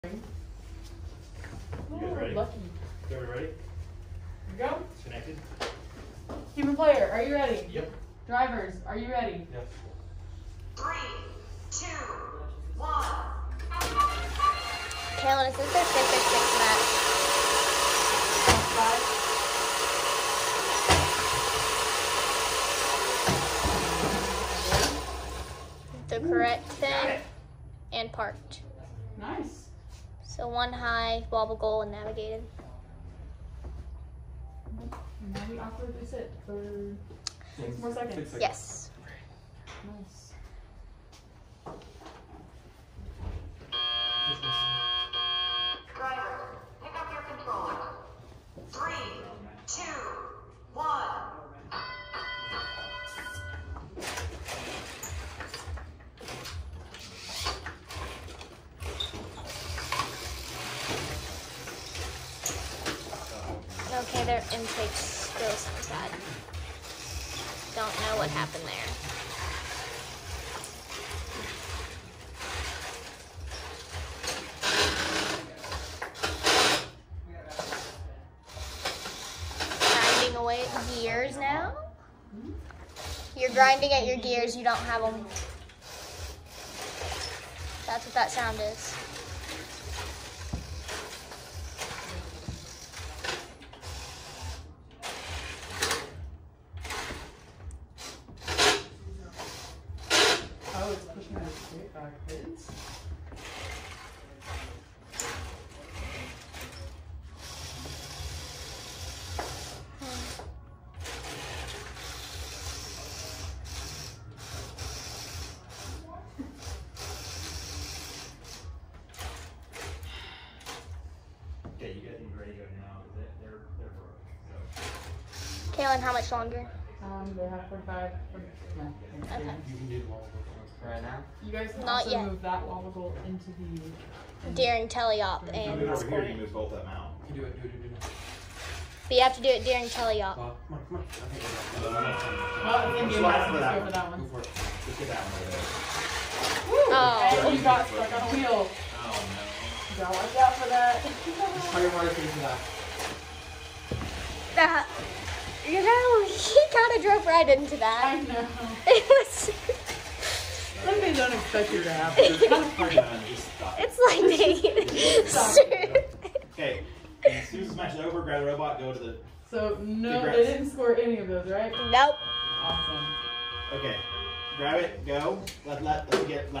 You guys ready? Lucky. Everybody ready? Here we go. It's connected? Human player, are you ready? Yep. Drivers, are you ready? Yes. 3, 2, 1. Kaylin, is this their 666 match? The correct thing and parked. Nice. So one high, wobble goal, and navigated. And now we awkwardly sit for 6 more seconds. Yes. Nice. Driver, pick up your controller. 3, 2, 1. Okay, their intake still sounds bad. Don't know what happened there. Grinding away at gears now. You're grinding at your gears, you don't have them. That's what that sound is. Oh, it's pushing us straight backwards. Okay, you guys need ready to go now. They're broke. So. Kaylin, how much longer? They have 45. No. Okay. You can do the wall right now. You guys can Not also yet. move that wobble goal into the. During teleop Move it and over here, you scoring. can move both of them out. You can do it. But you have to do it during teleop. Come on. Well, it's in Slide game. for Let's that go one. for that one. Go for it. Just get that one over there. Woo! Oh. And you got stuck on a wheel. Oh no. You gotta watch out for that. Try your hardest to that. That, you know, he kind of drove right into I that. know. It was, Some things don't expect you to happen. It's kind of funny. Just stop. it's like Okay. As soon as this match is over, grab the robot, go to the. So, no, Congrats. they didn't score any of those, right? Nope. Awesome. Okay. Grab it, go. Let get.